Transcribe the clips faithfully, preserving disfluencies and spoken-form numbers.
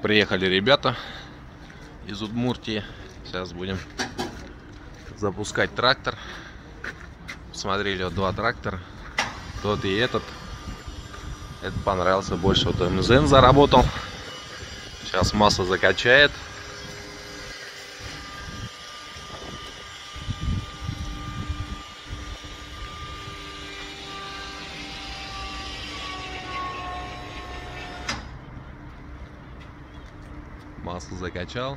Приехали ребята из Удмуртии. Сейчас будем запускать трактор. Смотрели вот два трактора. Тот и этот. Этот понравился больше. Вот эм зэ эн заработал. Сейчас масло закачает. Масло закачал.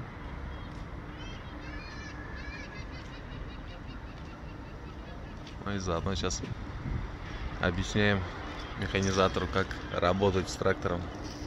Ну и заодно сейчас объясняем механизатору, как работать с трактором.